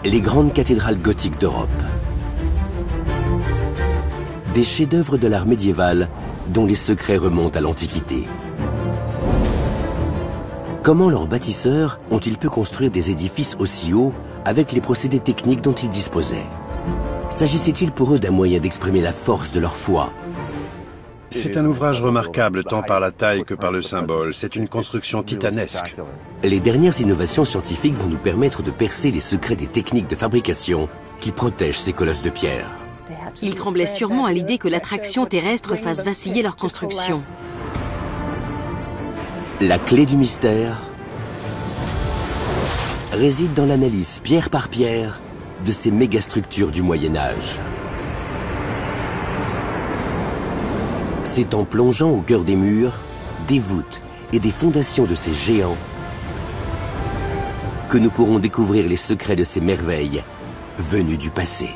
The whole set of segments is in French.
Les grandes cathédrales gothiques d'Europe. Des chefs-d'œuvre de l'art médiéval dont les secrets remontent à l'Antiquité. Comment leurs bâtisseurs ont-ils pu construire des édifices aussi hauts avec les procédés techniques dont ils disposaient? S'agissait-il pour eux d'un moyen d'exprimer la force de leur foi? C'est un ouvrage remarquable tant par la taille que par le symbole. C'est une construction titanesque. Les dernières innovations scientifiques vont nous permettre de percer les secrets des techniques de fabrication qui protègent ces colosses de pierre. Ils tremblaient sûrement à l'idée que l'attraction terrestre fasse vaciller leur construction. La clé du mystère réside dans l'analyse pierre par pierre de ces mégastructures du Moyen-Âge. C'est en plongeant au cœur des murs, des voûtes et des fondations de ces géants que nous pourrons découvrir les secrets de ces merveilles venues du passé.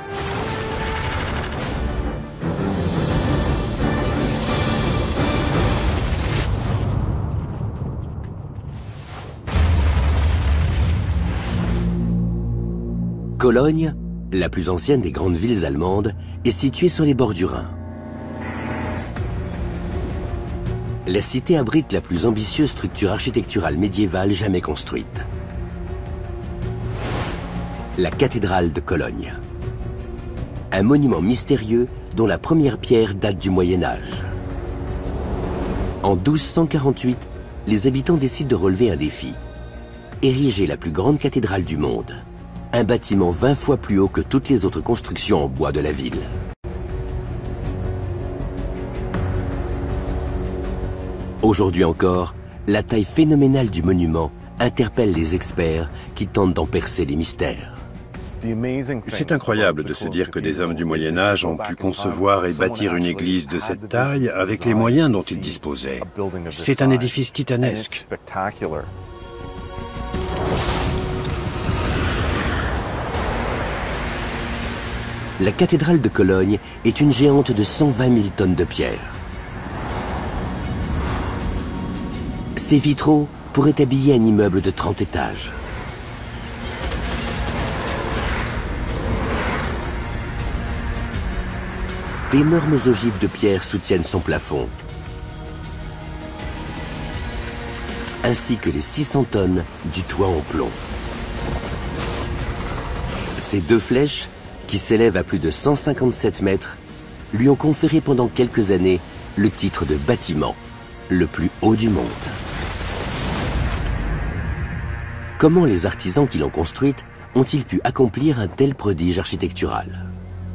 Cologne, la plus ancienne des grandes villes allemandes, est située sur les bords du Rhin. La cité abrite la plus ambitieuse structure architecturale médiévale jamais construite. La cathédrale de Cologne. Un monument mystérieux dont la première pierre date du Moyen-Âge. En 1248, les habitants décident de relever un défi. Ériger la plus grande cathédrale du monde. Un bâtiment 20 fois plus haut que toutes les autres constructions en bois de la ville. Aujourd'hui encore, la taille phénoménale du monument interpelle les experts qui tentent d'en percer les mystères. C'est incroyable de se dire que des hommes du Moyen-Âge ont pu concevoir et bâtir une église de cette taille avec les moyens dont ils disposaient. C'est un édifice titanesque. La cathédrale de Cologne est une géante de 120 000 tonnes de pierre. Ces vitraux pourraient habiller un immeuble de 30 étages. D'énormes ogives de pierre soutiennent son plafond, ainsi que les 600 tonnes du toit en plomb. Ces deux flèches, qui s'élèvent à plus de 157 mètres, lui ont conféré pendant quelques années le titre de bâtiment le plus haut du monde. Comment les artisans qui l'ont construite ont-ils pu accomplir un tel prodige architectural?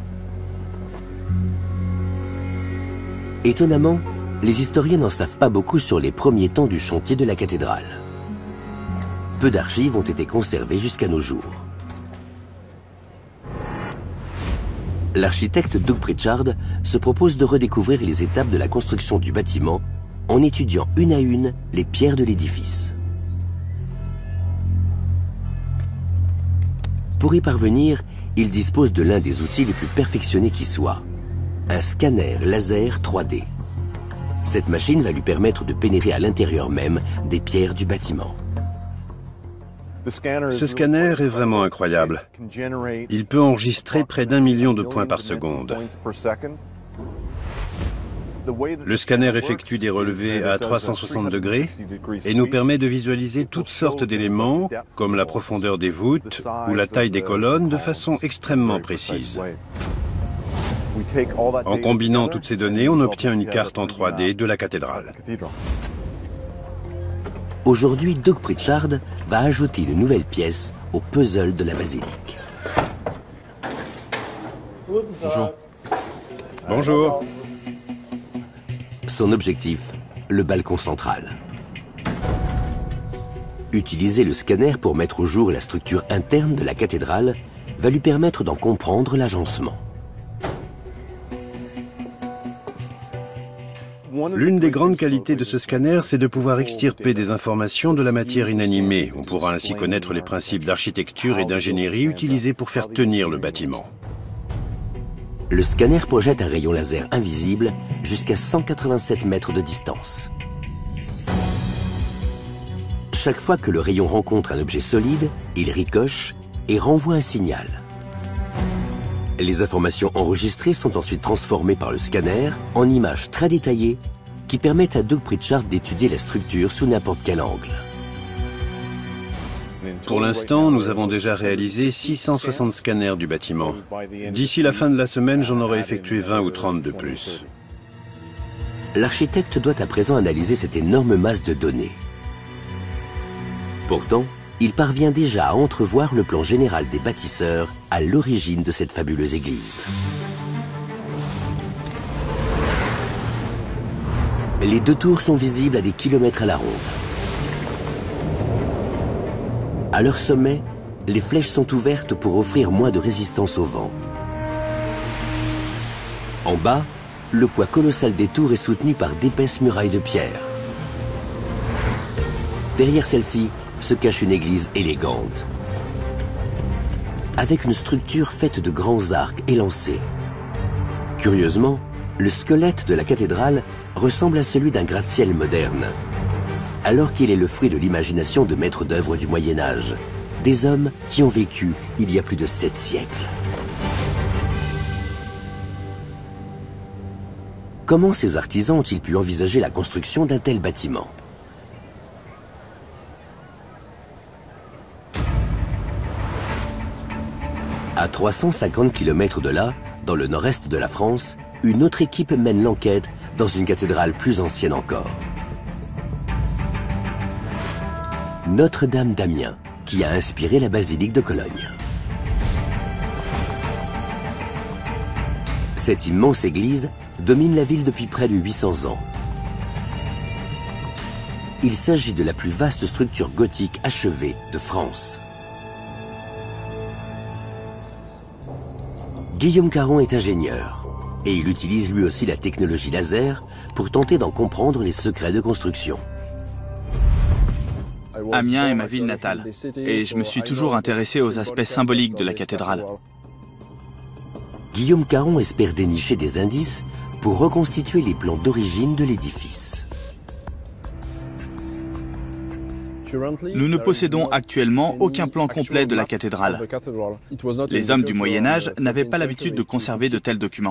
Étonnamment, les historiens n'en savent pas beaucoup sur les premiers temps du chantier de la cathédrale. Peu d'archives ont été conservées jusqu'à nos jours. L'architecte Doug Pritchard se propose de redécouvrir les étapes de la construction du bâtiment en étudiant une à une les pierres de l'édifice. Pour y parvenir, il dispose de l'un des outils les plus perfectionnés qui soit, un scanner laser 3D. Cette machine va lui permettre de pénétrer à l'intérieur même des pierres du bâtiment. Ce scanner est vraiment incroyable. Il peut enregistrer près d'1 million de points par seconde. Le scanner effectue des relevés à 360 degrés et nous permet de visualiser toutes sortes d'éléments, comme la profondeur des voûtes ou la taille des colonnes, de façon extrêmement précise. En combinant toutes ces données, on obtient une carte en 3D de la cathédrale. Aujourd'hui, Doug Pritchard va ajouter une nouvelle pièce au puzzle de la basilique. Bonjour. Bonjour. Son objectif, le balcon central. Utiliser le scanner pour mettre au jour la structure interne de la cathédrale va lui permettre d'en comprendre l'agencement. L'une des grandes qualités de ce scanner, c'est de pouvoir extirper des informations de la matière inanimée. On pourra ainsi connaître les principes d'architecture et d'ingénierie utilisés pour faire tenir le bâtiment. Le scanner projette un rayon laser invisible jusqu'à 187 mètres de distance. Chaque fois que le rayon rencontre un objet solide, il ricoche et renvoie un signal. Les informations enregistrées sont ensuite transformées par le scanner en images très détaillées qui permettent à Doug Pritchard d'étudier la structure sous n'importe quel angle. Pour l'instant, nous avons déjà réalisé 660 scanners du bâtiment. D'ici la fin de la semaine, j'en aurai effectué 20 ou 30 de plus. L'architecte doit à présent analyser cette énorme masse de données. Pourtant, il parvient déjà à entrevoir le plan général des bâtisseurs à l'origine de cette fabuleuse église. Les deux tours sont visibles à des kilomètres à la ronde. À leur sommet, les flèches sont ouvertes pour offrir moins de résistance au vent. En bas, le poids colossal des tours est soutenu par d'épaisses murailles de pierre. Derrière celle-ci se cache une église élégante, avec une structure faite de grands arcs élancés. Curieusement, le squelette de la cathédrale ressemble à celui d'un gratte-ciel moderne, alors qu'il est le fruit de l'imagination de maîtres d'œuvre du Moyen-Âge, des hommes qui ont vécu il y a plus de 7 siècles. Comment ces artisans ont-ils pu envisager la construction d'un tel bâtiment? À 350 km de là, dans le nord-est de la France, une autre équipe mène l'enquête dans une cathédrale plus ancienne encore. Notre-Dame d'Amiens, qui a inspiré la basilique de Cologne. Cette immense église domine la ville depuis près de 800 ans. Il s'agit de la plus vaste structure gothique achevée de France. Guillaume Caron est ingénieur et il utilise lui aussi la technologie laser pour tenter d'en comprendre les secrets de construction. Amiens est ma ville natale et je me suis toujours intéressé aux aspects symboliques de la cathédrale. Guillaume Caron espère dénicher des indices pour reconstituer les plans d'origine de l'édifice. Nous ne possédons actuellement aucun plan complet de la cathédrale. Les hommes du Moyen-Âge n'avaient pas l'habitude de conserver de tels documents.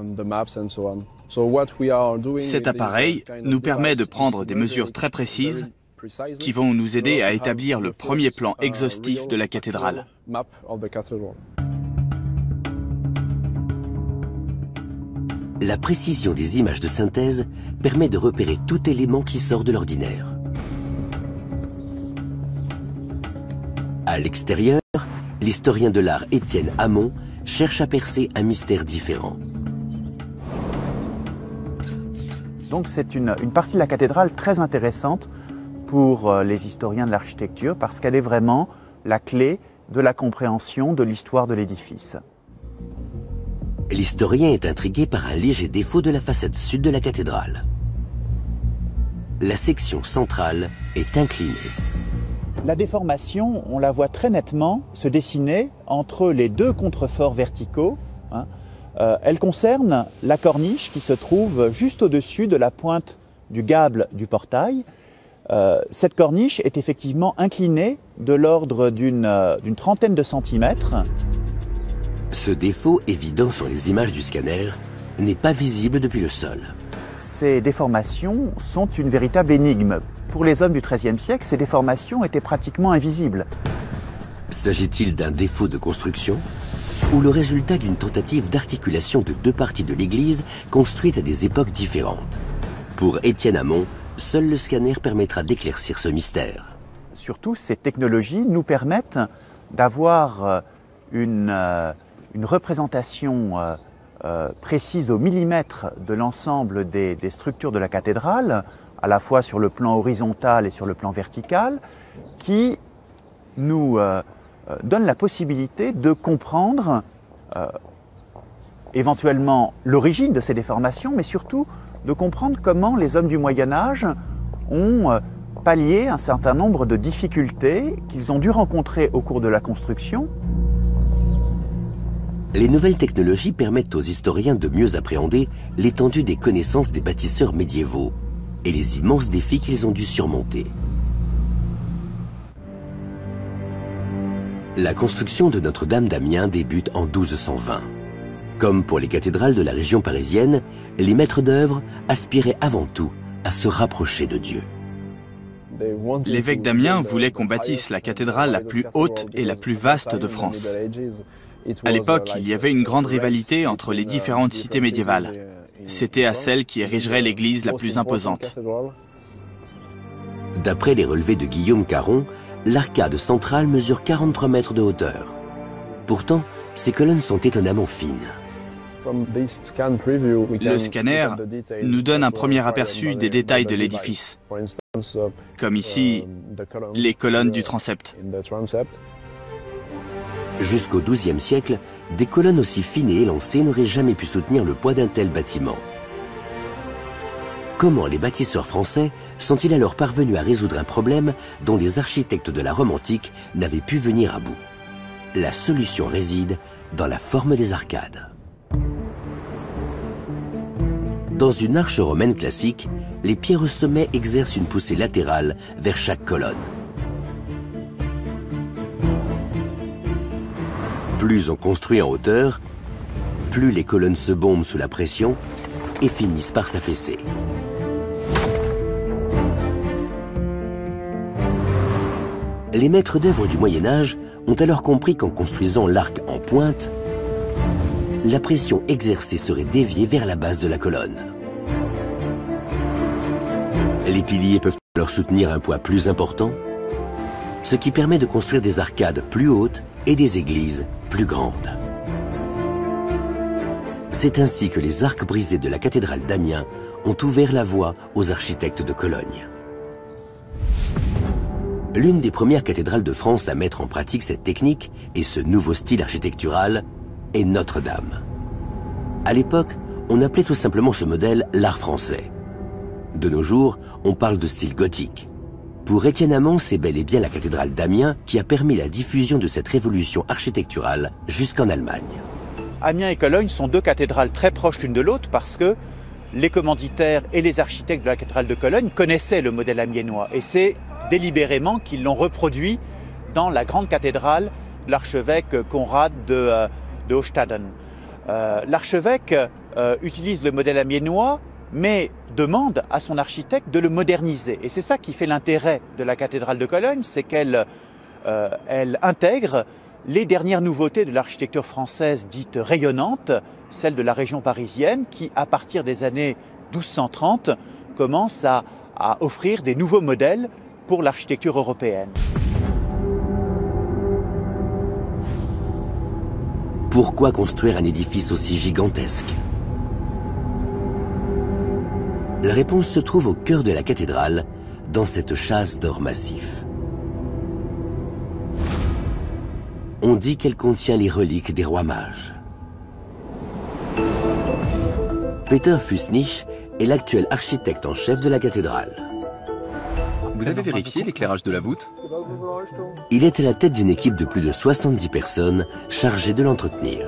Cet appareil nous permet de prendre des mesures très précises qui vont nous aider à établir le premier plan exhaustif de la cathédrale. La précision des images de synthèse permet de repérer tout élément qui sort de l'ordinaire. À l'extérieur, l'historien de l'art Étienne Hamon cherche à percer un mystère différent. Donc c'est une partie de la cathédrale très intéressante pour les historiens de l'architecture parce qu'elle est vraiment la clé de la compréhension de l'histoire de l'édifice. L'historien est intrigué par un léger défaut de la façade sud de la cathédrale. La section centrale est inclinée. La déformation, on la voit très nettement se dessiner entre les deux contreforts verticaux. Elle concerne la corniche qui se trouve juste au-dessus de la pointe du gable du portail. Cette corniche est effectivement inclinée de l'ordre d'une trentaine de centimètres. Ce défaut, évident sur les images du scanner, n'est pas visible depuis le sol. Ces déformations sont une véritable énigme. Pour les hommes du XIIIe siècle, ces déformations étaient pratiquement invisibles. S'agit-il d'un défaut de construction ou le résultat d'une tentative d'articulation de deux parties de l'église construites à des époques différentes? Pour Étienne Hamon, seul le scanner permettra d'éclaircir ce mystère. Surtout, ces technologies nous permettent d'avoir une représentation précise au millimètre de l'ensemble des structures de la cathédrale, à la fois sur le plan horizontal et sur le plan vertical, qui nous donne la possibilité de comprendre éventuellement l'origine de ces déformations, mais surtout de comprendre comment les hommes du Moyen-Âge ont pallié un certain nombre de difficultés qu'ils ont dû rencontrer au cours de la construction. Les nouvelles technologies permettent aux historiens de mieux appréhender l'étendue des connaissances des bâtisseurs médiévaux et les immenses défis qu'ils ont dû surmonter. La construction de Notre-Dame d'Amiens débute en 1220. Comme pour les cathédrales de la région parisienne, les maîtres d'œuvre aspiraient avant tout à se rapprocher de Dieu. L'évêque d'Amiens voulait qu'on bâtisse la cathédrale la plus haute et la plus vaste de France. À l'époque, il y avait une grande rivalité entre les différentes cités médiévales. C'était à celle qui érigerait l'église la plus imposante. D'après les relevés de Guillaume Caron, l'arcade centrale mesure 43 mètres de hauteur. Pourtant, ces colonnes sont étonnamment fines. Le scanner nous donne un premier aperçu des détails de l'édifice, comme ici, les colonnes du transept. Jusqu'au XIIe siècle, des colonnes aussi fines et élancées n'auraient jamais pu soutenir le poids d'un tel bâtiment. Comment les bâtisseurs français sont-ils alors parvenus à résoudre un problème dont les architectes de la Rome antique n'avaient pu venir à bout? La solution réside dans la forme des arcades. Dans une arche romaine classique, les pierres au sommet exercent une poussée latérale vers chaque colonne. Plus on construit en hauteur, plus les colonnes se bombent sous la pression et finissent par s'affaisser. Les maîtres d'œuvre du Moyen-Âge ont alors compris qu'en construisant l'arc en pointe, la pression exercée serait déviée vers la base de la colonne. Les piliers peuvent alors soutenir un poids plus important, ce qui permet de construire des arcades plus hautes et des églises plus grandes. C'est ainsi que les arcs brisés de la cathédrale d'Amiens ont ouvert la voie aux architectes de Cologne. L'une des premières cathédrales de France à mettre en pratique cette technique et ce nouveau style architectural est Notre-Dame. À l'époque, on appelait tout simplement ce modèle l'art français. De nos jours, on parle de style gothique. Pour Étienne Amand, c'est bel et bien la cathédrale d'Amiens qui a permis la diffusion de cette révolution architecturale jusqu'en Allemagne. Amiens et Cologne sont deux cathédrales très proches l'une de l'autre parce que les commanditaires et les architectes de la cathédrale de Cologne connaissaient le modèle amiénois et c'est délibérément qu'ils l'ont reproduit dans la grande cathédrale de l'archevêque Conrad de Hochstaden. L'archevêque utilise le modèle amiénois mais demande à son architecte de le moderniser. Et c'est ça qui fait l'intérêt de la cathédrale de Cologne, c'est qu'elle intègre les dernières nouveautés de l'architecture française dite rayonnante, celle de la région parisienne, qui à partir des années 1230 commence à offrir des nouveaux modèles pour l'architecture européenne. Pourquoi construire un édifice aussi gigantesque? La réponse se trouve au cœur de la cathédrale, dans cette châsse d'or massif. On dit qu'elle contient les reliques des rois mages. Peter Fusnich est l'actuel architecte en chef de la cathédrale. Vous avez vérifié l'éclairage de la voûte? Il est à la tête d'une équipe de plus de 70 personnes chargées de l'entretenir.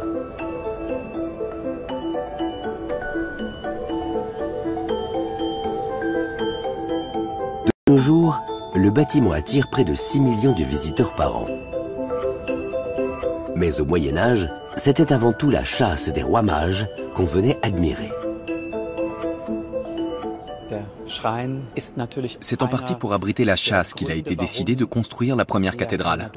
De nos jours, le bâtiment attire près de 6 millions de visiteurs par an. Mais au Moyen-Âge, c'était avant tout la châsse des rois mages qu'on venait admirer. C'est en partie pour abriter la châsse qu'il a été décidé de construire la première cathédrale.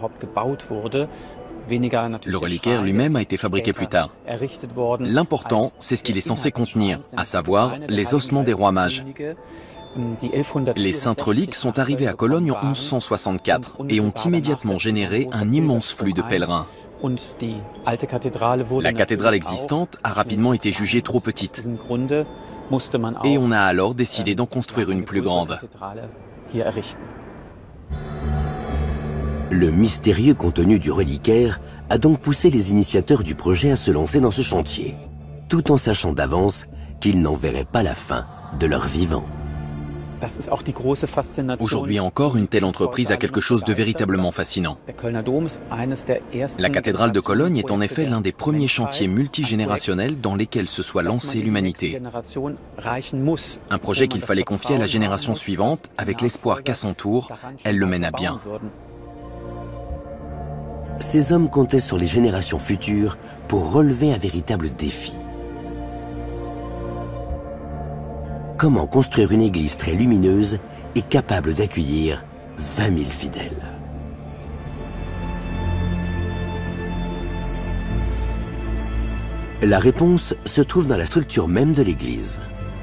Le reliquaire lui-même a été fabriqué plus tard. L'important, c'est ce qu'il est censé contenir, à savoir les ossements des rois mages. Les saintes reliques sont arrivées à Cologne en 1164 et ont immédiatement généré un immense flux de pèlerins. La cathédrale existante a rapidement été jugée trop petite et on a alors décidé d'en construire une plus grande. Le mystérieux contenu du reliquaire a donc poussé les initiateurs du projet à se lancer dans ce chantier, tout en sachant d'avance qu'ils n'en verraient pas la fin de leur vivant. Aujourd'hui encore, une telle entreprise a quelque chose de véritablement fascinant. La cathédrale de Cologne est en effet l'un des premiers chantiers multigénérationnels dans lesquels se soit lancée l'humanité. Un projet qu'il fallait confier à la génération suivante avec l'espoir qu'à son tour, elle le mène à bien. Ces hommes comptaient sur les générations futures pour relever un véritable défi. Comment construire une église très lumineuse et capable d'accueillir 20 000 fidèles? La réponse se trouve dans la structure même de l'église.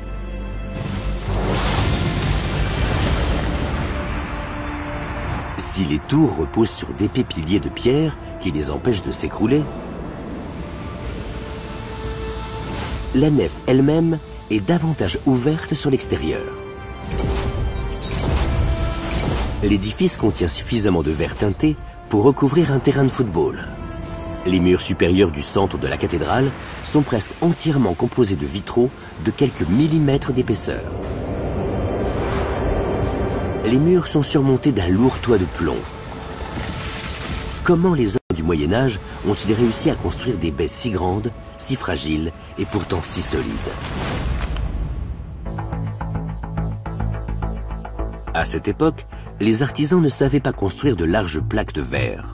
Si les tours reposent sur d'épais piliers de pierre qui les empêchent de s'écrouler, la nef elle-même est davantage ouverte sur l'extérieur. L'édifice contient suffisamment de verre teinté pour recouvrir un terrain de football. Les murs supérieurs du centre de la cathédrale sont presque entièrement composés de vitraux de quelques millimètres d'épaisseur. Les murs sont surmontés d'un lourd toit de plomb. Comment les hommes du Moyen-Âge ont-ils réussi à construire des baies si grandes, si fragiles et pourtant si solides? À cette époque, les artisans ne savaient pas construire de larges plaques de verre.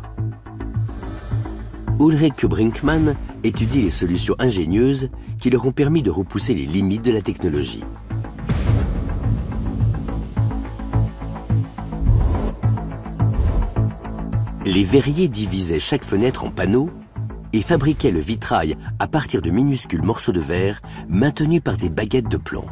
Ulrich Brinkmann étudie les solutions ingénieuses qui leur ont permis de repousser les limites de la technologie. Les verriers divisaient chaque fenêtre en panneaux et fabriquaient le vitrail à partir de minuscules morceaux de verre maintenus par des baguettes de plomb.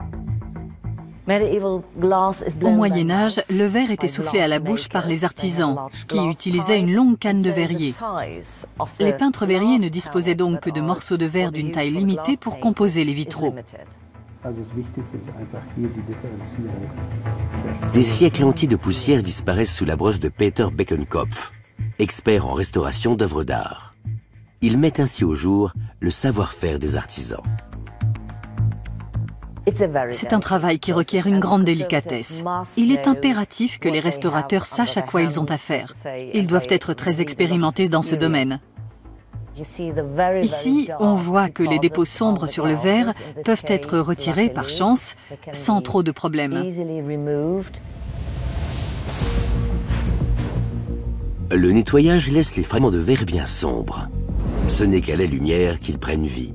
Au Moyen-Âge, le verre était soufflé à la bouche par les artisans, qui utilisaient une longue canne de verrier. Les peintres verriers ne disposaient donc que de morceaux de verre d'une taille limitée pour composer les vitraux. Des siècles entiers de poussière disparaissent sous la brosse de Peter Beckenkopf, expert en restauration d'œuvres d'art. Il met ainsi au jour le savoir-faire des artisans. C'est un travail qui requiert une grande délicatesse. Il est impératif que les restaurateurs sachent à quoi ils ont affaire. Ils doivent être très expérimentés dans ce domaine. Ici, on voit que les dépôts sombres sur le verre peuvent être retirés par chance, sans trop de problèmes. Le nettoyage laisse les fragments de verre bien sombres. Ce n'est qu'à la lumière qu'ils prennent vie.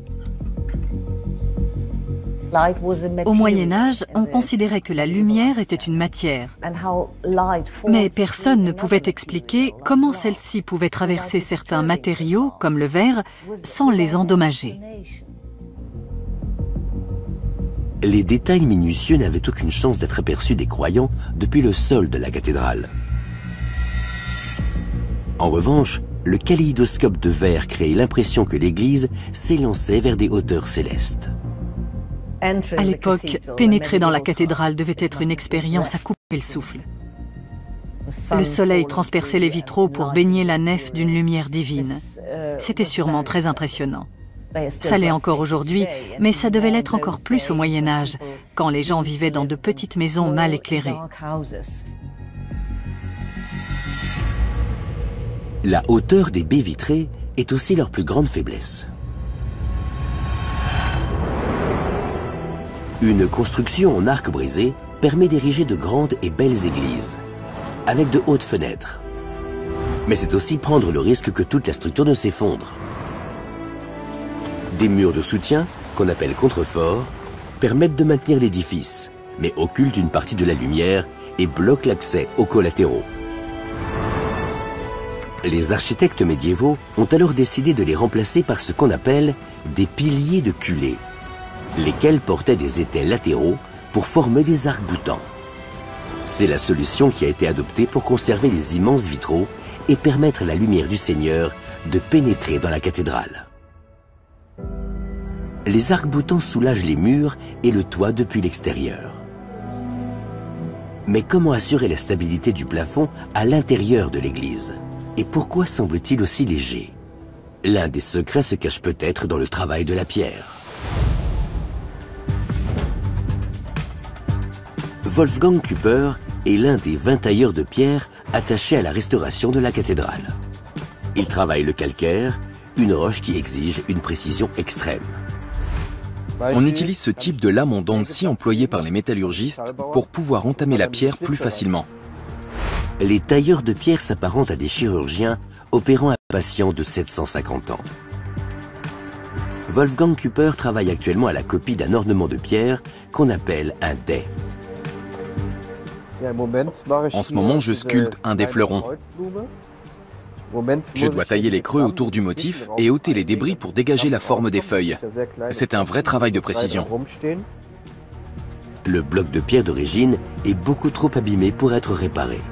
Au Moyen-Âge, on considérait que la lumière était une matière. Mais personne ne pouvait expliquer comment celle-ci pouvait traverser certains matériaux, comme le verre, sans les endommager. Les détails minutieux n'avaient aucune chance d'être aperçus des croyants depuis le sol de la cathédrale. En revanche, le kaléidoscope de verre créait l'impression que l'église s'élançait vers des hauteurs célestes. À l'époque, pénétrer dans la cathédrale devait être une expérience à couper le souffle. Le soleil transperçait les vitraux pour baigner la nef d'une lumière divine. C'était sûrement très impressionnant. Ça l'est encore aujourd'hui, mais ça devait l'être encore plus au Moyen-Âge, quand les gens vivaient dans de petites maisons mal éclairées. La hauteur des baies vitrées est aussi leur plus grande faiblesse. Une construction en arc brisé permet d'ériger de grandes et belles églises, avec de hautes fenêtres. Mais c'est aussi prendre le risque que toute la structure ne s'effondre. Des murs de soutien, qu'on appelle contreforts, permettent de maintenir l'édifice, mais occultent une partie de la lumière et bloquent l'accès aux collatéraux. Les architectes médiévaux ont alors décidé de les remplacer par ce qu'on appelle des piliers de culée, lesquels portaient des étais latéraux pour former des arcs-boutants. C'est la solution qui a été adoptée pour conserver les immenses vitraux et permettre à la lumière du Seigneur de pénétrer dans la cathédrale. Les arcs-boutants soulagent les murs et le toit depuis l'extérieur. Mais comment assurer la stabilité du plafond à l'intérieur de l'église? Et pourquoi semble-t-il aussi léger? L'un des secrets se cache peut-être dans le travail de la pierre. Wolfgang Küpper est l'un des 20 tailleurs de pierre attachés à la restauration de la cathédrale. Il travaille le calcaire, une roche qui exige une précision extrême. On utilise ce type de lame en dents de scie employée par les métallurgistes pour pouvoir entamer la pierre plus facilement. Les tailleurs de pierre s'apparentent à des chirurgiens opérant un patient de 750 ans. Wolfgang Küpper travaille actuellement à la copie d'un ornement de pierre qu'on appelle un dais. En ce moment, je sculpte un des fleurons. Je dois tailler les creux autour du motif et ôter les débris pour dégager la forme des feuilles. C'est un vrai travail de précision. Le bloc de pierre d'origine est beaucoup trop abîmé pour être réparé.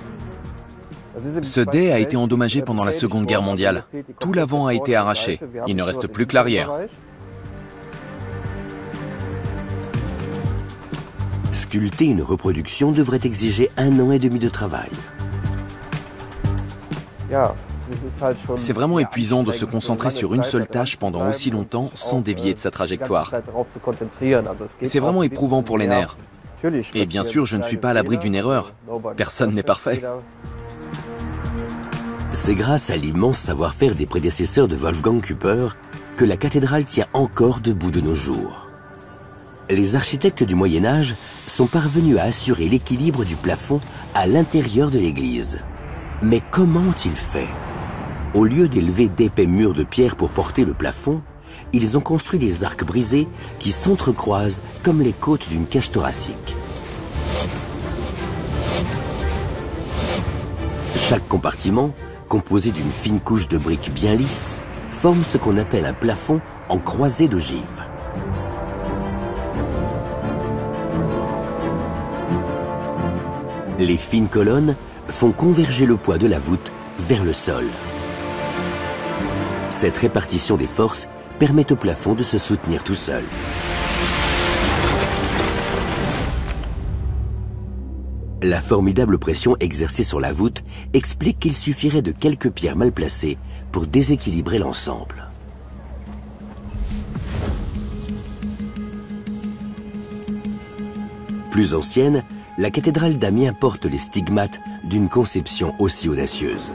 Ce dais a été endommagé pendant la Seconde Guerre mondiale. Tout l'avant a été arraché. Il ne reste plus que l'arrière. Sculpter une reproduction devrait exiger 1 an et demi de travail. C'est vraiment épuisant de se concentrer sur une seule tâche pendant aussi longtemps sans dévier de sa trajectoire. C'est vraiment éprouvant pour les nerfs. Et bien sûr, je ne suis pas à l'abri d'une erreur. Personne n'est parfait. C'est grâce à l'immense savoir-faire des prédécesseurs de Wolfgang Küpper que la cathédrale tient encore debout de nos jours. Les architectes du Moyen-Âge sont parvenus à assurer l'équilibre du plafond à l'intérieur de l'église. Mais comment ont-ils fait? Au lieu d'élever d'épais murs de pierre pour porter le plafond, ils ont construit des arcs brisés qui s'entrecroisent comme les côtes d'une cage thoracique. Chaque compartiment, composé d'une fine couche de briques bien lisses, forme ce qu'on appelle un plafond en croisée d'ogives. Les fines colonnes font converger le poids de la voûte vers le sol. Cette répartition des forces permet au plafond de se soutenir tout seul. La formidable pression exercée sur la voûte explique qu'il suffirait de quelques pierres mal placées pour déséquilibrer l'ensemble. Plus ancienne, la cathédrale d'Amiens porte les stigmates d'une conception aussi audacieuse.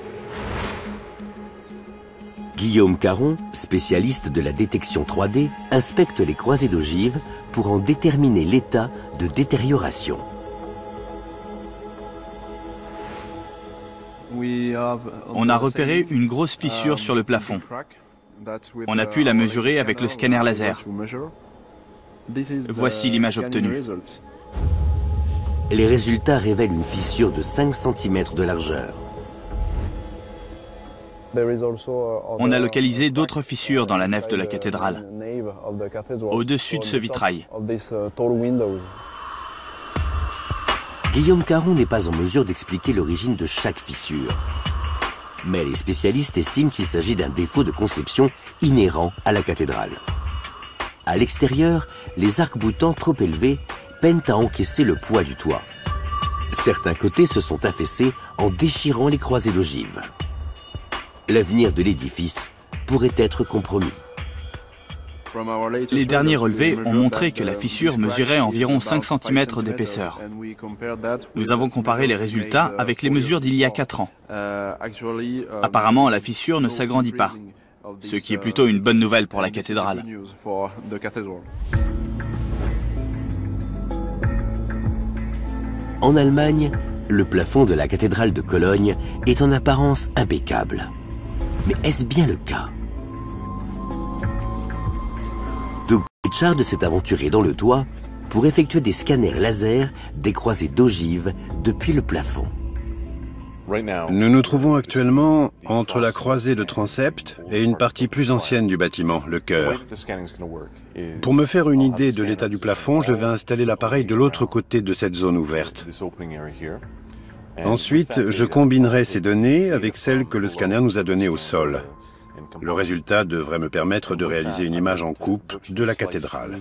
Guillaume Caron, spécialiste de la détection 3D, inspecte les croisées d'ogives pour en déterminer l'état de détérioration. On a repéré une grosse fissure sur le plafond. On a pu la mesurer avec le scanner laser. Voici l'image obtenue. Les résultats révèlent une fissure de 5 cm de largeur. On a localisé d'autres fissures dans la nef de la cathédrale, au-dessus de ce vitrail. Guillaume Caron n'est pas en mesure d'expliquer l'origine de chaque fissure. Mais les spécialistes estiment qu'il s'agit d'un défaut de conception inhérent à la cathédrale. À l'extérieur, les arcs-boutants trop élevés peinent à encaisser le poids du toit. Certains côtés se sont affaissés en déchirant les croisées d'ogives. L'avenir de l'édifice pourrait être compromis. Les derniers relevés ont montré que la fissure mesurait environ 5 cm d'épaisseur. Nous avons comparé les résultats avec les mesures d'il y a 4 ans. Apparemment, la fissure ne s'agrandit pas, ce qui est plutôt une bonne nouvelle pour la cathédrale. En Allemagne, le plafond de la cathédrale de Cologne est en apparence impeccable. Mais est-ce bien le cas? Doug Richard s'est aventuré dans le toit pour effectuer des scanners laser des croisées d'ogives depuis le plafond. Nous nous trouvons actuellement entre la croisée de transept et une partie plus ancienne du bâtiment, le chœur. Pour me faire une idée de l'état du plafond, je vais installer l'appareil de l'autre côté de cette zone ouverte. Ensuite, je combinerai ces données avec celles que le scanner nous a données au sol. Le résultat devrait me permettre de réaliser une image en coupe de la cathédrale.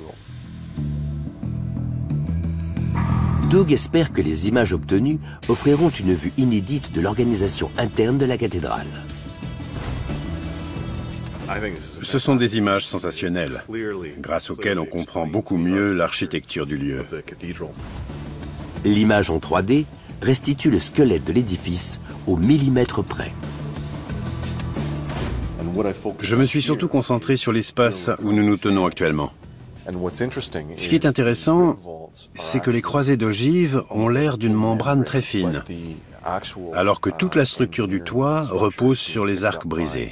Doug espère que les images obtenues offriront une vue inédite de l'organisation interne de la cathédrale. Ce sont des images sensationnelles, grâce auxquelles on comprend beaucoup mieux l'architecture du lieu. L'image en 3D restitue le squelette de l'édifice au millimètre près. Je me suis surtout concentré sur l'espace où nous nous tenons actuellement. Ce qui est intéressant, c'est que les croisées d'ogives ont l'air d'une membrane très fine, alors que toute la structure du toit repose sur les arcs brisés.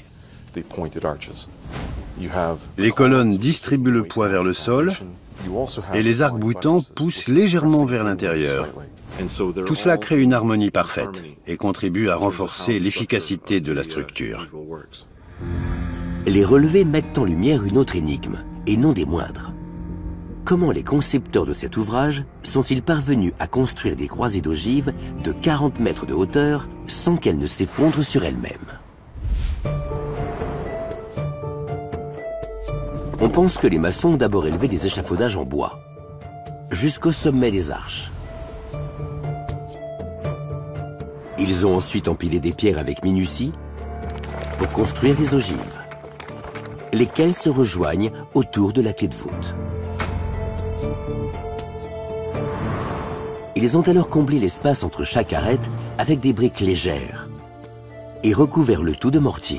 Les colonnes distribuent le poids vers le sol et les arcs-boutants poussent légèrement vers l'intérieur. Tout cela crée une harmonie parfaite et contribue à renforcer l'efficacité de la structure. Les relevés mettent en lumière une autre énigme, et non des moindres. Comment les concepteurs de cet ouvrage sont-ils parvenus à construire des croisées d'ogives de 40 mètres de hauteur sans qu'elles ne s'effondrent sur elles-mêmes? On pense que les maçons ont d'abord élevé des échafaudages en bois, jusqu'au sommet des arches. Ils ont ensuite empilé des pierres avec minutie pour construire des ogives, lesquelles se rejoignent autour de la clé de voûte. Ils ont alors comblé l'espace entre chaque arête avec des briques légères et recouvert le tout de mortier.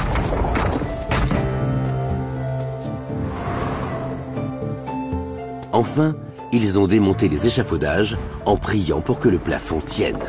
Enfin, ils ont démonté les échafaudages en priant pour que le plafond tienne.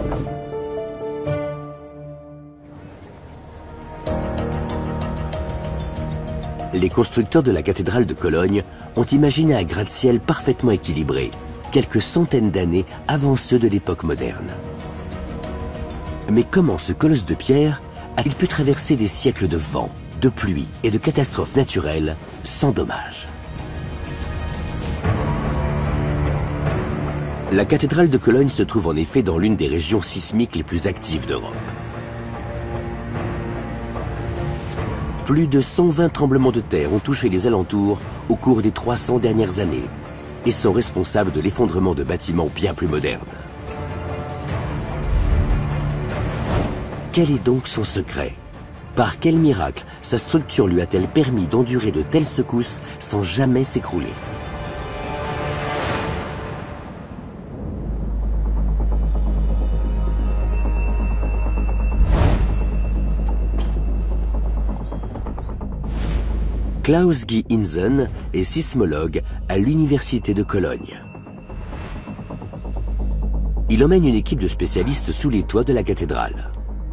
Les constructeurs de la cathédrale de Cologne ont imaginé un gratte-ciel parfaitement équilibré, quelques centaines d'années avant ceux de l'époque moderne. Mais comment ce colosse de pierre a-t-il pu traverser des siècles de vent, de pluie et de catastrophes naturelles sans dommages? La cathédrale de Cologne se trouve en effet dans l'une des régions sismiques les plus actives d'Europe. Plus de 120 tremblements de terre ont touché les alentours au cours des 300 dernières années et sont responsables de l'effondrement de bâtiments bien plus modernes. Quel est donc son secret? Par quel miracle sa structure lui a-t-elle permis d'endurer de telles secousses sans jamais s'écrouler? Klaus Guy Hinsen est sismologue à l'Université de Cologne. Il emmène une équipe de spécialistes sous les toits de la cathédrale.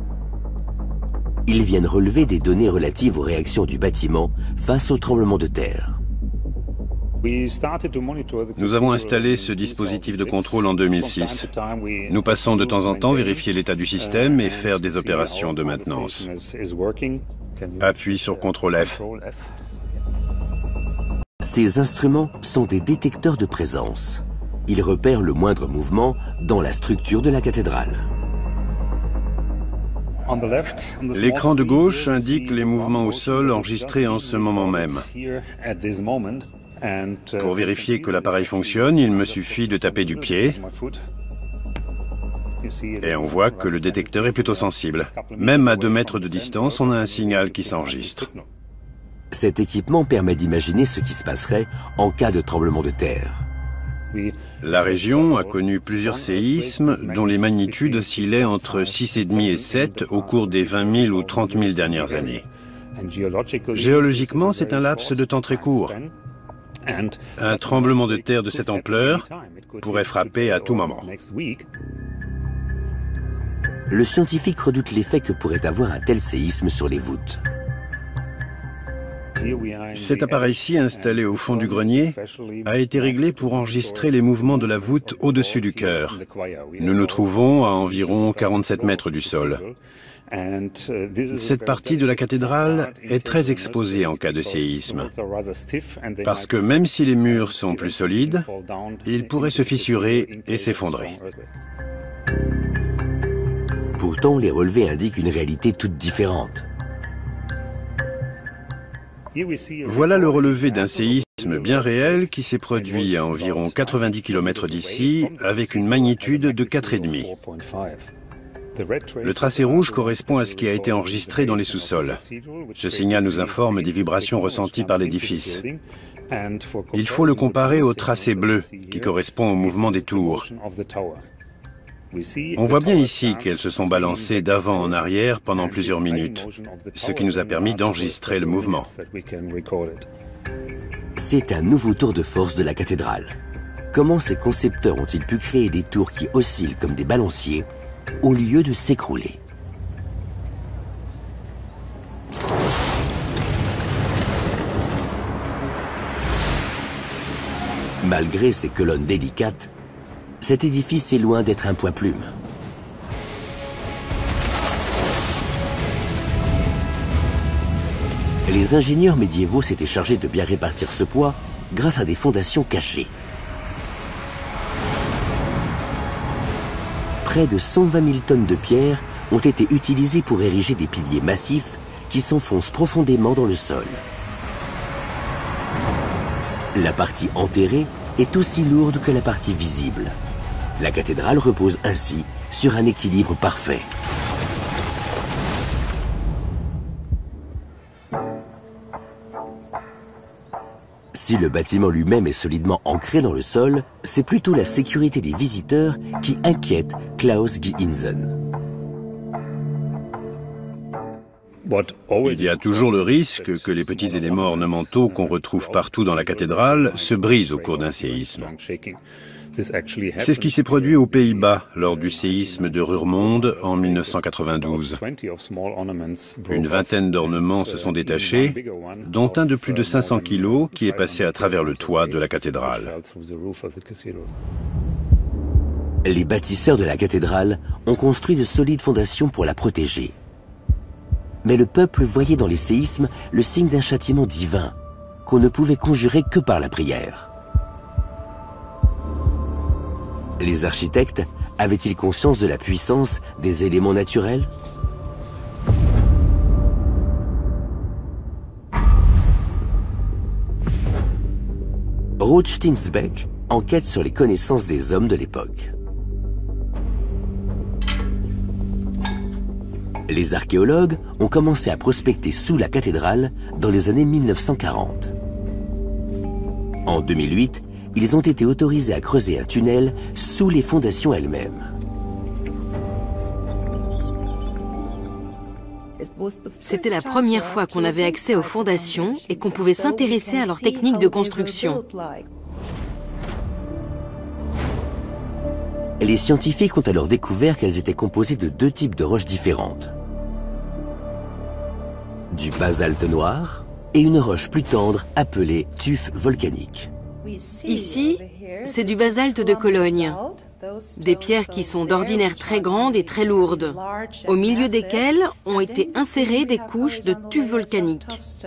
Ils viennent relever des données relatives aux réactions du bâtiment face aux tremblements de terre. Nous avons installé ce dispositif de contrôle en 2006. Nous passons de temps en temps vérifier l'état du système et faire des opérations de maintenance. Appui sur CTRL F. Ces instruments sont des détecteurs de présence. Ils repèrent le moindre mouvement dans la structure de la cathédrale. L'écran de gauche indique les mouvements au sol enregistrés en ce moment même. Pour vérifier que l'appareil fonctionne, il me suffit de taper du pied. Et on voit que le détecteur est plutôt sensible. Même à 2 mètres de distance, on a un signal qui s'enregistre. Cet équipement permet d'imaginer ce qui se passerait en cas de tremblement de terre. La région a connu plusieurs séismes dont les magnitudes oscillaient entre 6,5 et 7 au cours des 20 000 ou 30 000 dernières années. Géologiquement, c'est un laps de temps très court. Un tremblement de terre de cette ampleur pourrait frapper à tout moment. Le scientifique redoute l'effet que pourrait avoir un tel séisme sur les voûtes. Cet appareil-ci, installé au fond du grenier, a été réglé pour enregistrer les mouvements de la voûte au-dessus du chœur. Nous nous trouvons à environ 47 mètres du sol. Cette partie de la cathédrale est très exposée en cas de séisme, parce que même si les murs sont plus solides, ils pourraient se fissurer et s'effondrer. Pourtant, les relevés indiquent une réalité toute différente. Voilà le relevé d'un séisme bien réel qui s'est produit à environ 90 km d'ici, avec une magnitude de 4,5. Le tracé rouge correspond à ce qui a été enregistré dans les sous-sols. Ce signal nous informe des vibrations ressenties par l'édifice. Il faut le comparer au tracé bleu, qui correspond au mouvement des tours. On voit bien ici qu'elles se sont balancées d'avant en arrière pendant plusieurs minutes, ce qui nous a permis d'enregistrer le mouvement. C'est un nouveau tour de force de la cathédrale. Comment ces concepteurs ont-ils pu créer des tours qui oscillent comme des balanciers au lieu de s'écrouler? Malgré ses colonnes délicates, cet édifice est loin d'être un poids-plume. Les ingénieurs médiévaux s'étaient chargés de bien répartir ce poids grâce à des fondations cachées. Près de 120 000 tonnes de pierre ont été utilisées pour ériger des piliers massifs qui s'enfoncent profondément dans le sol. La partie enterrée est aussi lourde que la partie visible. La cathédrale repose ainsi sur un équilibre parfait. Si le bâtiment lui-même est solidement ancré dans le sol, c'est plutôt la sécurité des visiteurs qui inquiète Klaus Gihinsen. Il y a toujours le risque que les petits éléments ornementaux qu'on retrouve partout dans la cathédrale se brisent au cours d'un séisme. C'est ce qui s'est produit aux Pays-Bas lors du séisme de Roermond en 1992. Une vingtaine d'ornements se sont détachés, dont un de plus de 500 kilos qui est passé à travers le toit de la cathédrale. Les bâtisseurs de la cathédrale ont construit de solides fondations pour la protéger. Mais le peuple voyait dans les séismes le signe d'un châtiment divin, qu'on ne pouvait conjurer que par la prière. Les architectes avaient-ils conscience de la puissance des éléments naturels? Ruth Stinsbeck enquête sur les connaissances des hommes de l'époque. Les archéologues ont commencé à prospecter sous la cathédrale dans les années 1940. En 2008, ils ont été autorisés à creuser un tunnel sous les fondations elles-mêmes. C'était la première fois qu'on avait accès aux fondations et qu'on pouvait s'intéresser à leur technique de construction. Les scientifiques ont alors découvert qu'elles étaient composées de deux types de roches différentes. Du basalte noir et une roche plus tendre appelée tuf volcanique. Ici, c'est du basalte de Cologne, des pierres qui sont d'ordinaire très grandes et très lourdes, au milieu desquelles ont été insérées des couches de tuf volcanique.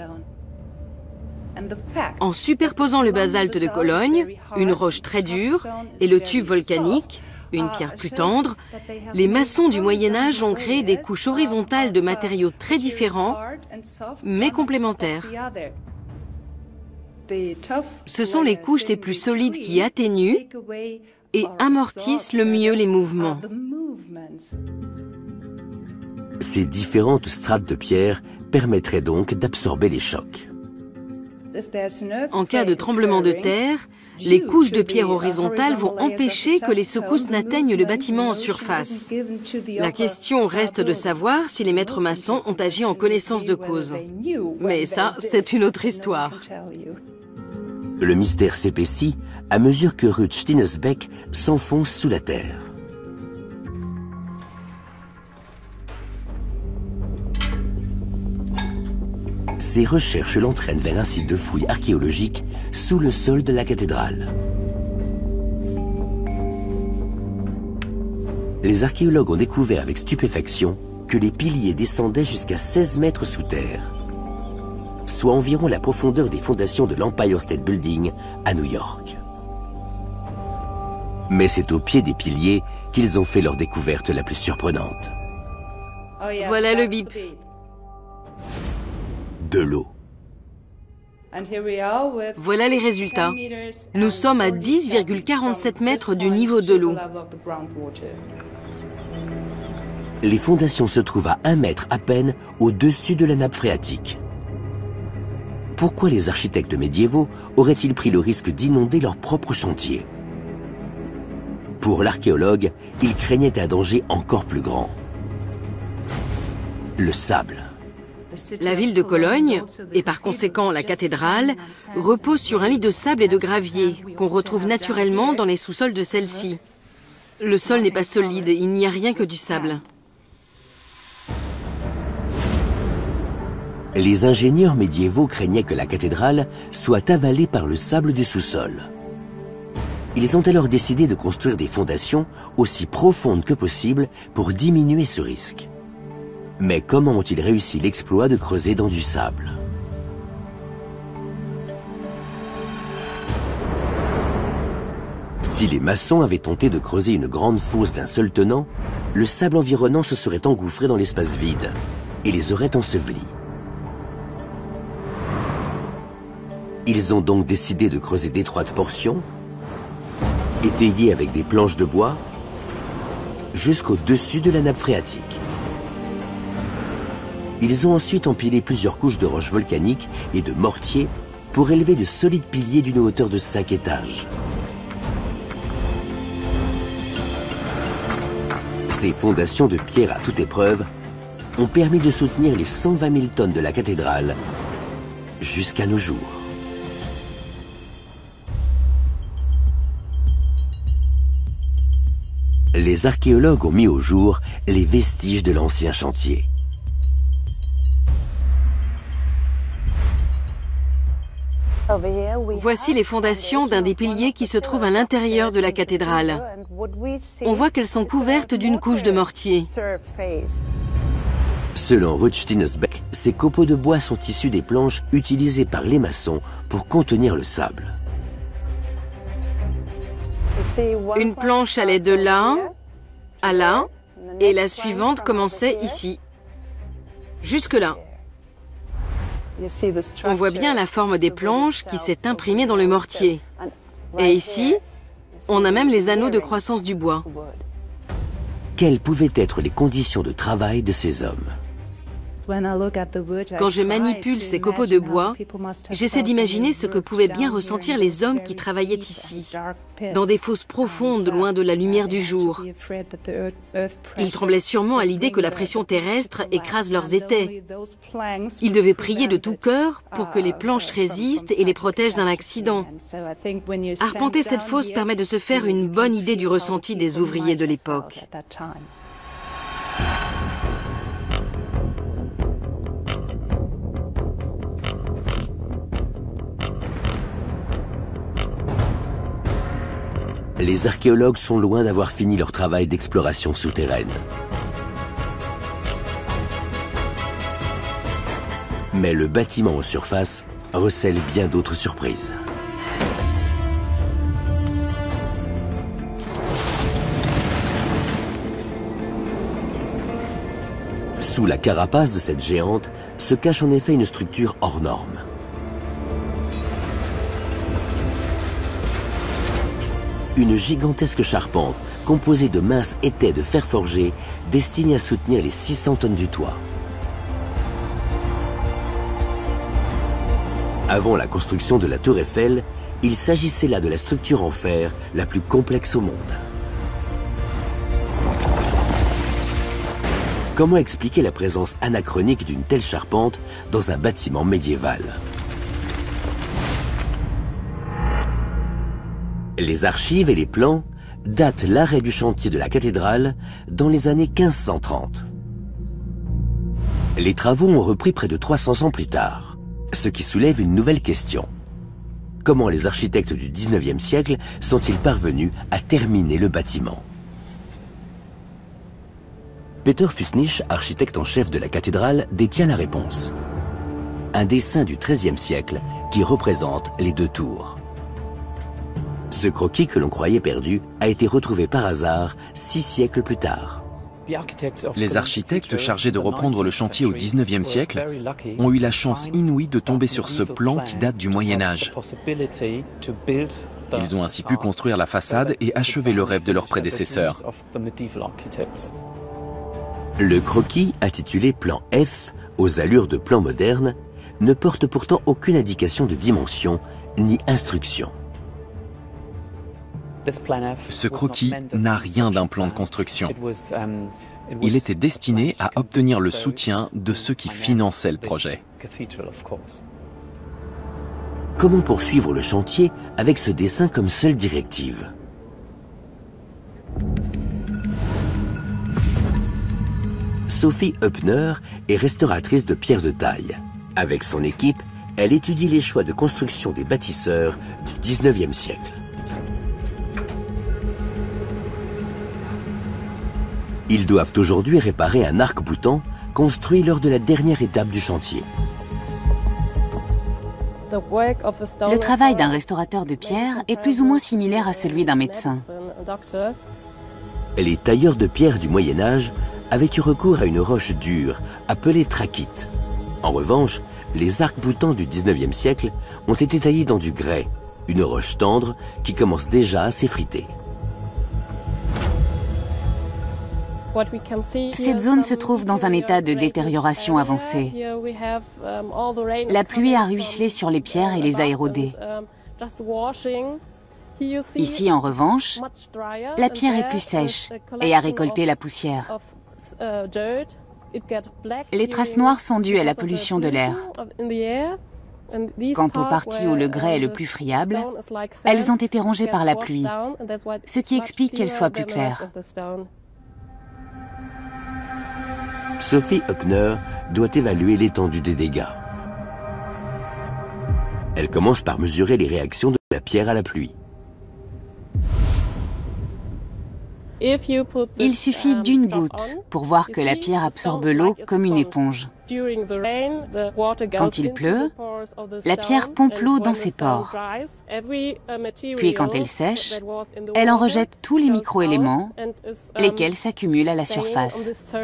En superposant le basalte de Cologne, une roche très dure, et le tuf volcanique, une pierre plus tendre, les maçons du Moyen-Âge ont créé des couches horizontales de matériaux très différents, mais complémentaires. Ce sont les couches les plus solides qui atténuent et amortissent le mieux les mouvements. Ces différentes strates de pierre permettraient donc d'absorber les chocs. En cas de tremblement de terre, les couches de pierre horizontales vont empêcher que les secousses n'atteignent le bâtiment en surface. La question reste de savoir si les maîtres maçons ont agi en connaissance de cause. Mais ça, c'est une autre histoire. Le mystère s'épaissit à mesure que Ruth Stinsbeck s'enfonce sous la terre. Ses recherches l'entraînent vers un site de fouilles archéologiques sous le sol de la cathédrale. Les archéologues ont découvert avec stupéfaction que les piliers descendaient jusqu'à 16 mètres sous terre, soit environ la profondeur des fondations de l'Empire State Building à New York. Mais c'est au pied des piliers qu'ils ont fait leur découverte la plus surprenante. Voilà le bip. De l'eau. Voilà les résultats. Nous sommes à 10,47 mètres du niveau de l'eau. Les fondations se trouvent à 1 mètre à peine au-dessus de la nappe phréatique. Pourquoi les architectes médiévaux auraient-ils pris le risque d'inonder leur propre chantier? Pour l'archéologue, ils craignaient un danger encore plus grand. Le sable. La ville de Cologne, et par conséquent la cathédrale, repose sur un lit de sable et de gravier qu'on retrouve naturellement dans les sous-sols de celle-ci. Le sol n'est pas solide, il n'y a rien que du sable. Les ingénieurs médiévaux craignaient que la cathédrale soit avalée par le sable du sous-sol. Ils ont alors décidé de construire des fondations aussi profondes que possible pour diminuer ce risque. Mais comment ont-ils réussi l'exploit de creuser dans du sable? Si les maçons avaient tenté de creuser une grande fosse d'un seul tenant, le sable environnant se serait engouffré dans l'espace vide et les aurait ensevelis. Ils ont donc décidé de creuser d'étroites portions, étayées avec des planches de bois, jusqu'au-dessus de la nappe phréatique. Ils ont ensuite empilé plusieurs couches de roches volcaniques et de mortiers pour élever de solides piliers d'une hauteur de 5 étages. Ces fondations de pierre à toute épreuve ont permis de soutenir les 120 000 tonnes de la cathédrale jusqu'à nos jours. Les archéologues ont mis au jour les vestiges de l'ancien chantier. Voici les fondations d'un des piliers qui se trouve à l'intérieur de la cathédrale. On voit qu'elles sont couvertes d'une couche de mortier. Selon Ruth Stinesbeck, ces copeaux de bois sont issus des planches utilisées par les maçons pour contenir le sable. Une planche allait de là à là, et la suivante commençait ici, jusque-là. On voit bien la forme des planches qui s'est imprimée dans le mortier. Et ici, on a même les anneaux de croissance du bois. Quelles pouvaient être les conditions de travail de ces hommes? Quand je manipule ces copeaux de bois, j'essaie d'imaginer ce que pouvaient bien ressentir les hommes qui travaillaient ici, dans des fosses profondes, loin de la lumière du jour. Ils tremblaient sûrement à l'idée que la pression terrestre écrase leurs étais. Ils devaient prier de tout cœur pour que les planches résistent et les protègent d'un accident. Arpenter cette fosse permet de se faire une bonne idée du ressenti des ouvriers de l'époque. Les archéologues sont loin d'avoir fini leur travail d'exploration souterraine. Mais le bâtiment en surface recèle bien d'autres surprises. Sous la carapace de cette géante se cache en effet une structure hors norme. Une gigantesque charpente composée de minces étais de fer forgé destinée à soutenir les 600 tonnes du toit. Avant la construction de la Tour Eiffel, il s'agissait là de la structure en fer la plus complexe au monde. Comment expliquer la présence anachronique d'une telle charpente dans un bâtiment médiéval ? Les archives et les plans datent l'arrêt du chantier de la cathédrale dans les années 1530. Les travaux ont repris près de 300 ans plus tard, ce qui soulève une nouvelle question. Comment les architectes du 19e siècle sont-ils parvenus à terminer le bâtiment? Peter Fusnich, architecte en chef de la cathédrale, détient la réponse. Un dessin du XIIIe siècle qui représente les deux tours. Ce croquis que l'on croyait perdu a été retrouvé par hasard 6 siècles plus tard. Les architectes chargés de reprendre le chantier au XIXe siècle ont eu la chance inouïe de tomber sur ce plan qui date du Moyen-Âge. Ils ont ainsi pu construire la façade et achever le rêve de leurs prédécesseurs. Le croquis, intitulé Plan F, aux allures de plan moderne, ne porte pourtant aucune indication de dimension ni instruction. Ce croquis n'a rien d'un plan de construction. Il était destiné à obtenir le soutien de ceux qui finançaient le projet. Comment poursuivre le chantier avec ce dessin comme seule directive? Sophie Huppner est restauratrice de pierres de taille. Avec son équipe, elle étudie les choix de construction des bâtisseurs du 19e siècle. Ils doivent aujourd'hui réparer un arc-boutant construit lors de la dernière étape du chantier. Le travail d'un restaurateur de pierre est plus ou moins similaire à celui d'un médecin. Les tailleurs de pierre du Moyen-Âge avaient eu recours à une roche dure, appelée trachyte. En revanche, les arcs-boutants du 19e siècle ont été taillés dans du grès, une roche tendre qui commence déjà à s'effriter. Cette zone se trouve dans un état de détérioration avancée. La pluie a ruisselé sur les pierres et les a érodées. Ici, en revanche, la pierre est plus sèche et a récolté la poussière. Les traces noires sont dues à la pollution de l'air. Quant aux parties où le grès est le plus friable, elles ont été rongées par la pluie, ce qui explique qu'elles soient plus claires. Sophie Huppner doit évaluer l'étendue des dégâts. Elle commence par mesurer les réactions de la pierre à la pluie. Il suffit d'une goutte pour voir que la pierre absorbe l'eau comme une éponge. Quand il pleut, la pierre pompe l'eau dans ses pores. Puis quand elle sèche, elle en rejette tous les micro-éléments, lesquels s'accumulent à la surface.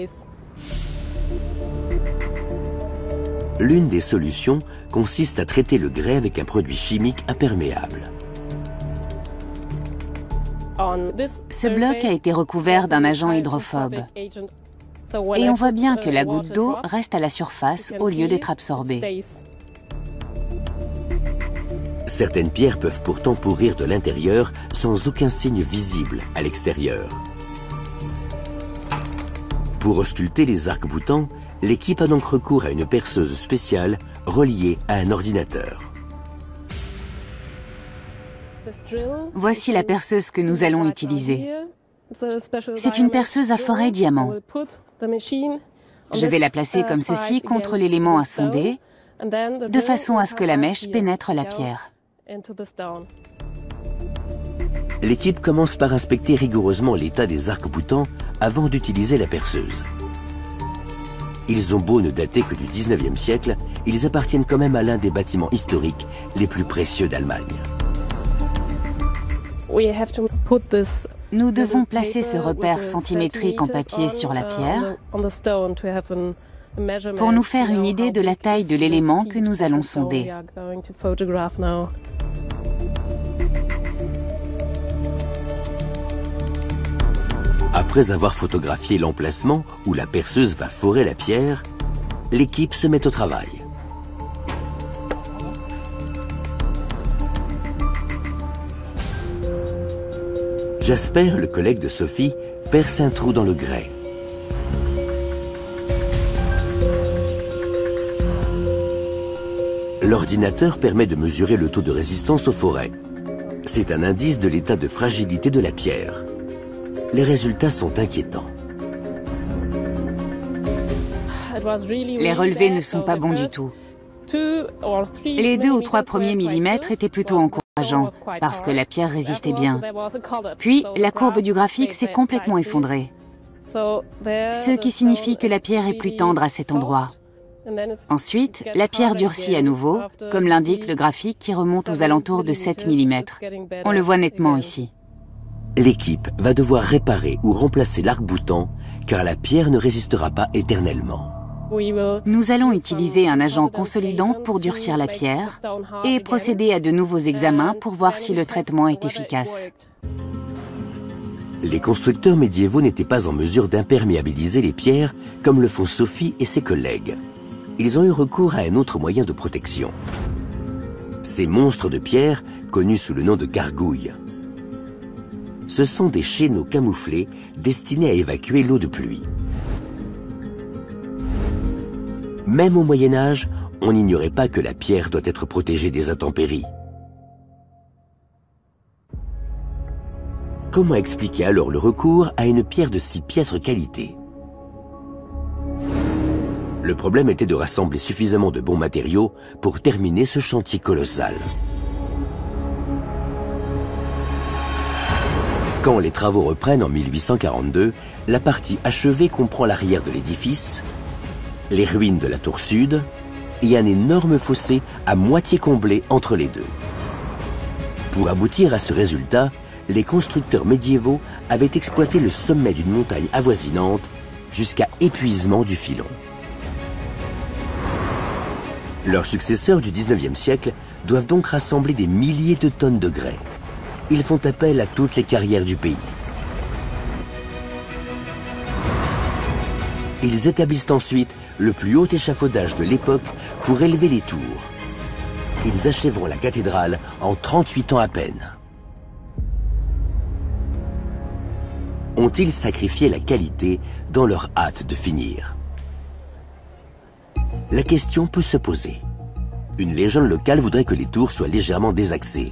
L'une des solutions consiste à traiter le grès avec un produit chimique imperméable. Ce bloc a été recouvert d'un agent hydrophobe. Et on voit bien que la goutte d'eau reste à la surface au lieu d'être absorbée. Certaines pierres peuvent pourtant pourrir de l'intérieur sans aucun signe visible à l'extérieur. Pour ausculter les arcs-boutants, l'équipe a donc recours à une perceuse spéciale reliée à un ordinateur. Voici la perceuse que nous allons utiliser. C'est une perceuse à forêt diamant. Je vais la placer comme ceci contre l'élément à sonder, de façon à ce que la mèche pénètre la pierre. L'équipe commence par inspecter rigoureusement l'état des arcs-boutants avant d'utiliser la perceuse. Ils ont beau ne dater que du 19e siècle, ils appartiennent quand même à l'un des bâtiments historiques les plus précieux d'Allemagne. Nous devons placer ce repère centimétrique en papier sur la pierre pour nous faire une idée de la taille de l'élément que nous allons sonder. Après avoir photographié l'emplacement où la perceuse va forer la pierre, l'équipe se met au travail. Jasper, le collègue de Sophie, perce un trou dans le grès. L'ordinateur permet de mesurer le taux de résistance aux forêts. C'est un indice de l'état de fragilité de la pierre. Les résultats sont inquiétants. Les relevés ne sont pas bons du tout. Les 2 ou 3 premiers millimètres étaient plutôt encourageants, parce que la pierre résistait bien. Puis, la courbe du graphique s'est complètement effondrée, ce qui signifie que la pierre est plus tendre à cet endroit. Ensuite, la pierre durcit à nouveau, comme l'indique le graphique qui remonte aux alentours de 7 mm. On le voit nettement ici. L'équipe va devoir réparer ou remplacer l'arc-boutant, car la pierre ne résistera pas éternellement. Nous allons utiliser un agent consolidant pour durcir la pierre et procéder à de nouveaux examens pour voir si le traitement est efficace. Les constructeurs médiévaux n'étaient pas en mesure d'imperméabiliser les pierres comme le font Sophie et ses collègues. Ils ont eu recours à un autre moyen de protection. Ces monstres de pierre, connus sous le nom de gargouilles. Ce sont des chéneaux camouflés destinés à évacuer l'eau de pluie. Même au Moyen-Âge, on n'ignorait pas que la pierre doit être protégée des intempéries. Comment expliquer alors le recours à une pierre de si piètre qualité? Le problème était de rassembler suffisamment de bons matériaux pour terminer ce chantier colossal. Quand les travaux reprennent en 1842, la partie achevée comprend l'arrière de l'édifice, les ruines de la tour sud et un énorme fossé à moitié comblé entre les deux. Pour aboutir à ce résultat, les constructeurs médiévaux avaient exploité le sommet d'une montagne avoisinante jusqu'à épuisement du filon. Leurs successeurs du XIXe siècle doivent donc rassembler des milliers de tonnes de grès. Ils font appel à toutes les carrières du pays. Ils établissent ensuite le plus haut échafaudage de l'époque pour élever les tours. Ils achèveront la cathédrale en 38 ans à peine. Ont-ils sacrifié la qualité dans leur hâte de finir? La question peut se poser. Une légende locale voudrait que les tours soient légèrement désaxées.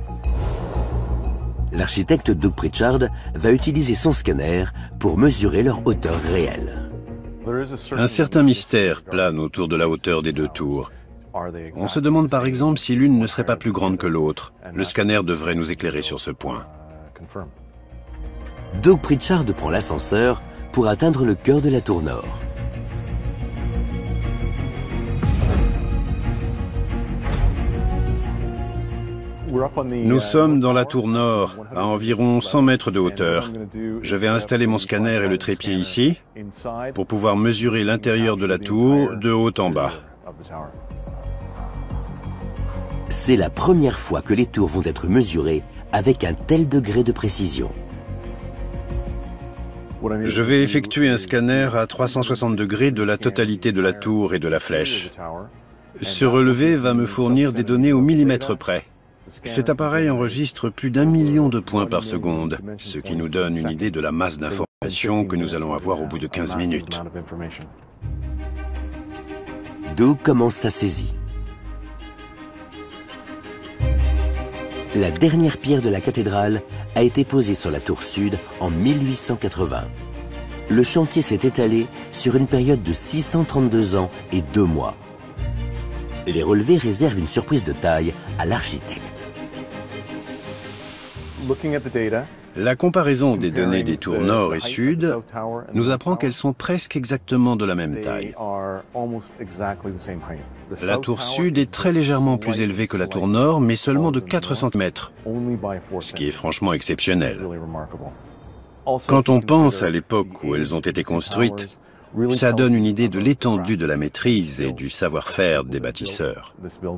L'architecte Doug Pritchard va utiliser son scanner pour mesurer leur hauteur réelle. Un certain mystère plane autour de la hauteur des deux tours. On se demande par exemple si l'une ne serait pas plus grande que l'autre. Le scanner devrait nous éclairer sur ce point. Doug Pritchard prend l'ascenseur pour atteindre le cœur de la tour nord. Nous sommes dans la tour nord, à environ 100 mètres de hauteur. Je vais installer mon scanner et le trépied ici pour pouvoir mesurer l'intérieur de la tour de haut en bas. C'est la première fois que les tours vont être mesurées avec un tel degré de précision. Je vais effectuer un scanner à 360 degrés de la totalité de la tour et de la flèche. Ce relevé va me fournir des données au millimètre près. Cet appareil enregistre plus d'1 million de points par seconde, ce qui nous donne une idée de la masse d'informations que nous allons avoir au bout de 15 minutes. Doug commence sa saisie. La dernière pierre de la cathédrale a été posée sur la tour sud en 1880. Le chantier s'est étalé sur une période de 632 ans et 2 mois. Les relevés réservent une surprise de taille à l'architecte. La comparaison des données des tours nord et sud nous apprend qu'elles sont presque exactement de la même taille. La tour sud est très légèrement plus élevée que la tour nord, mais seulement de 4 cm, ce qui est franchement exceptionnel. Quand on pense à l'époque où elles ont été construites, ça donne une idée de l'étendue de la maîtrise et du savoir-faire des bâtisseurs.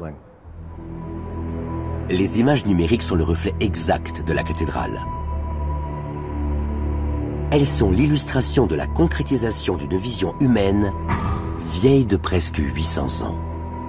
Les images numériques sont le reflet exact de la cathédrale. Elles sont l'illustration de la concrétisation d'une vision humaine vieille de presque 800 ans.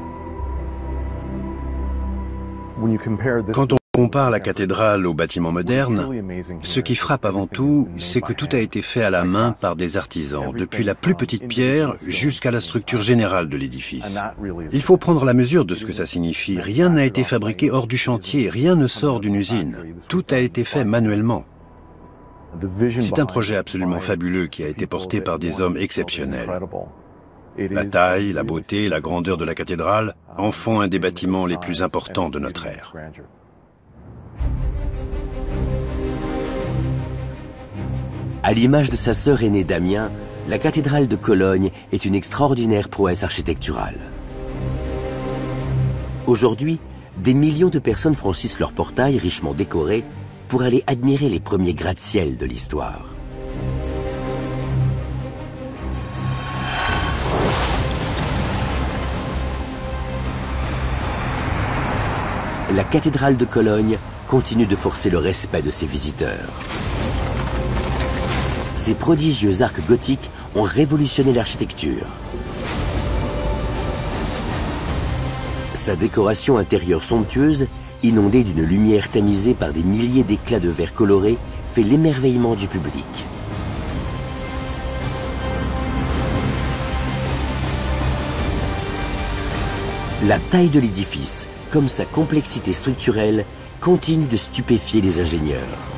Quand on compare la cathédrale aux bâtiments modernes, ce qui frappe avant tout, c'est que tout a été fait à la main par des artisans, depuis la plus petite pierre jusqu'à la structure générale de l'édifice. Il faut prendre la mesure de ce que ça signifie. Rien n'a été fabriqué hors du chantier, rien ne sort d'une usine. Tout a été fait manuellement. C'est un projet absolument fabuleux qui a été porté par des hommes exceptionnels. La taille, la beauté, la grandeur de la cathédrale en font un des bâtiments les plus importants de notre ère. À l'image de sa sœur aînée Damien, la cathédrale de Cologne est une extraordinaire prouesse architecturale. Aujourd'hui, des millions de personnes franchissent leur portail richement décoré pour aller admirer les premiers gratte-ciel de l'histoire. La cathédrale de Cologne continue de forcer le respect de ses visiteurs. Ces prodigieux arcs gothiques ont révolutionné l'architecture. Sa décoration intérieure somptueuse, inondée d'une lumière tamisée par des milliers d'éclats de verre colorés, fait l'émerveillement du public. La taille de l'édifice, comme sa complexité structurelle, continue de stupéfier les ingénieurs.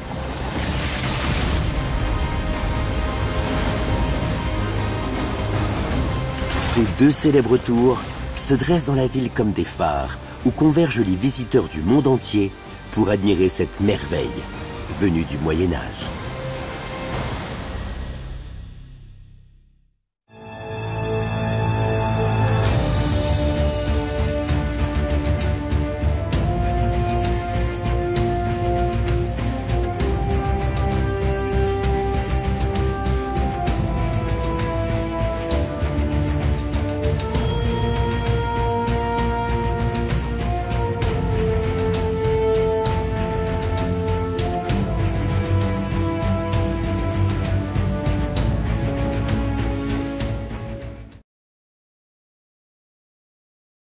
Ces deux célèbres tours se dressent dans la ville comme des phares où convergent les visiteurs du monde entier pour admirer cette merveille venue du Moyen Âge.